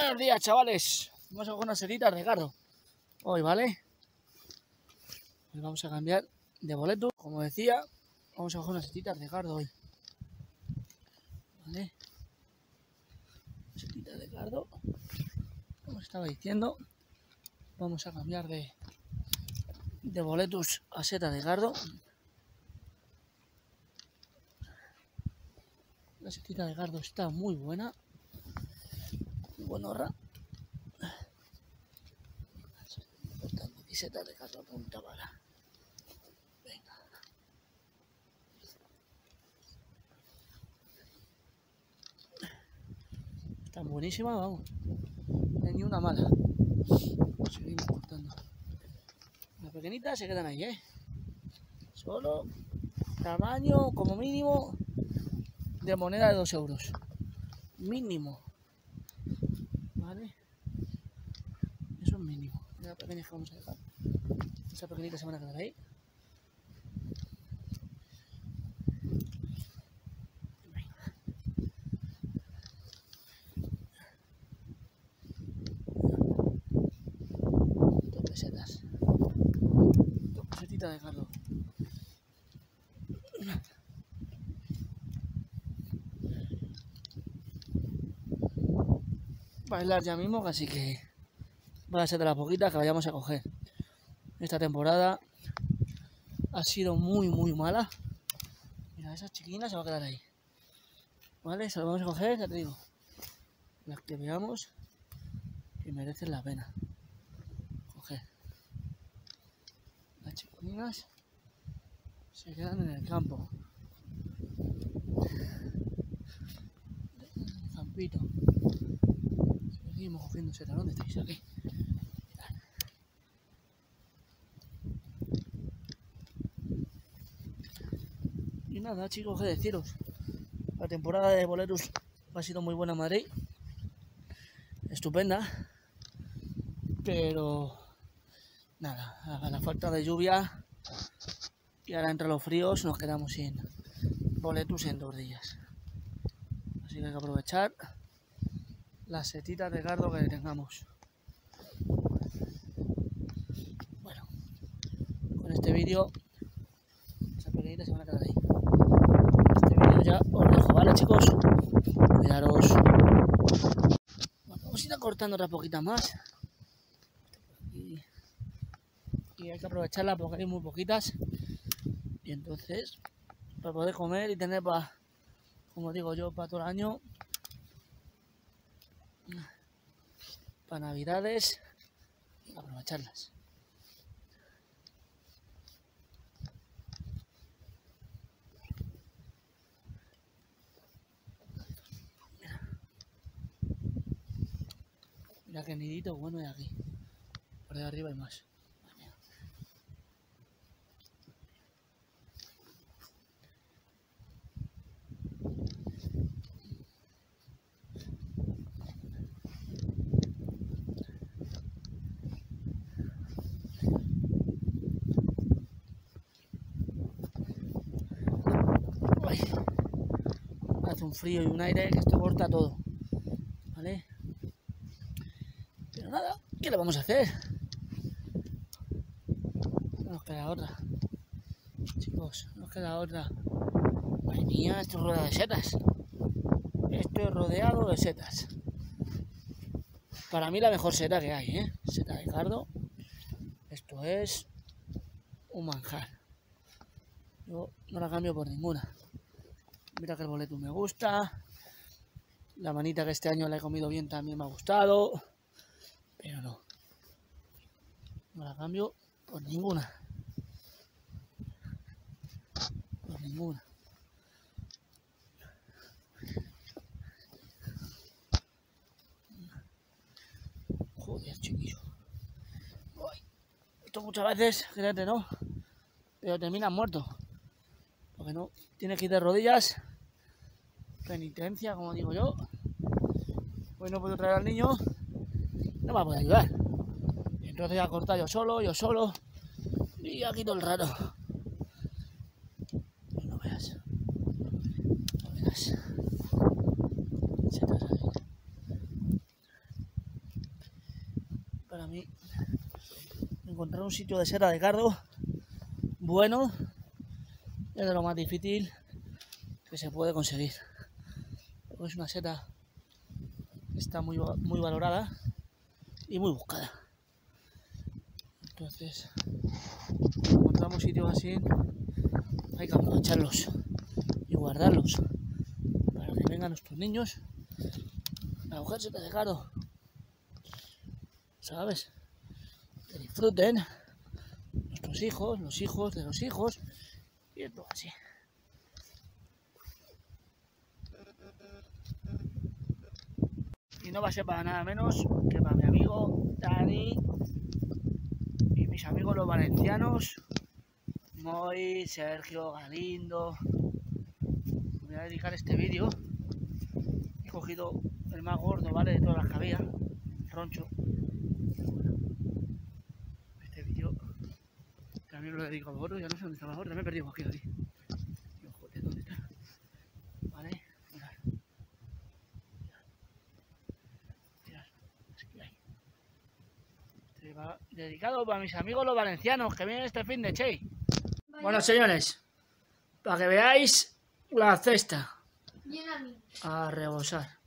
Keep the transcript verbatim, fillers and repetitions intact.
Buenos días, chavales. Vamos a coger unas setitas de cardo hoy, ¿vale? Hoy vamos a cambiar de boleto. Como decía, vamos a coger unas setitas de cardo hoy, ¿vale? Setitas de cardo. Como estaba diciendo, vamos a cambiar de, de boletus a seta de cardo. La setita de cardo está muy buena. Muy buenorra. Cortando aquí setas de cardo a punta pala. Venga. Están buenísimas, vamos. No hay ni una mala. Seguimos cortando. Las pequeñitas se quedan ahí, ¿eh? Solo tamaño como mínimo de moneda de dos euros. Mínimo. ¿Vale? Eso es mínimo. Las pequeñas que vamos a dejar. Esas pequeñitas se van a quedar ahí. Dos pesetas. Dos pesetitas de cardo. Bailar ya mismo, así que van a ser de las poquitas que vayamos a coger. Esta temporada ha sido muy muy mala. Mira, esas chiquinas se van a quedar ahí, ¿vale? Se las vamos a coger, ya te digo, las que veamos que merecen la pena coger. Las chiquinas se quedan en el campo, en el campito. Seguimos cogiendo setas. ¿Dónde estáis? Aquí. Y nada, chicos, qué deciros. La temporada de boleros ha sido muy buena en Madrid. Estupenda. Pero nada, a la falta de lluvia y ahora entre los fríos nos quedamos sin boletus en dos días. Así que hay que aprovechar las setitas de cardo que tengamos. Bueno, con este vídeo esas pequeñitas se van a quedar ahí. Este vídeo ya os dejo, ¿vale, chicos? Cuidaros. Bueno, vamos a ir cortando otras poquitas más. Y, y hay que aprovecharlas porque hay muy poquitas. Y entonces, para poder comer y tener para, como digo yo, para todo el año, para navidades, aprovecharlas. Mira, mira qué nidito bueno hay aquí. Por ahí arriba hay más. Hace un frío y un aire que esto corta todo, ¿vale? Pero nada, ¿qué le vamos a hacer? No nos queda otra, chicos, no nos queda otra. Madre mía, esto es rodeado de setas. Esto es rodeado de setas. Para mí la mejor seta que hay, ¿eh? Seta de cardo. Esto es un manjar. Yo no la cambio por ninguna. Mira que el boleto me gusta. La manita que este año la he comido bien también me ha gustado. Pero no. No la cambio por ninguna. Por ninguna. Joder, chiquillo. Uy. Esto muchas veces, créete, ¿no? Pero terminas muerto. Porque no, tienes que ir de rodillas. Penitencia, como digo yo. Hoy no puedo traer al niño. No me va a poder ayudar. Entonces ya cortar yo solo, yo solo. Y aquí todo el rato. No veas. No veas. Setas ahí. para mí encontrar un sitio de seta de cardo bueno es de lo más difícil que se puede conseguir. Es una seta que está muy, muy valorada y muy buscada. Entonces, cuando encontramos sitios así, hay que aprovecharlos y guardarlos para que vengan nuestros niños a coger seta de cardo, ¿sabes? Que disfruten nuestros hijos, los hijos de los hijos y todo así. Y no va a ser para nada menos que para mi amigo Dani y mis amigos los valencianos, Moy, Sergio, Galindo. Me voy a dedicar este vídeo. He cogido el más gordo, ¿vale? De todas las que había, el roncho. Este vídeo también lo dedico a los gordos. Ya no sé dónde está el gordo, me he perdido aquí, aquí. Joder, ¿dónde está? Vale, mirad. Mirad, es que hay. Este va dedicado para mis amigos los valencianos que vienen este fin de Che. Bueno, señores, para que veáis la cesta a rebosar.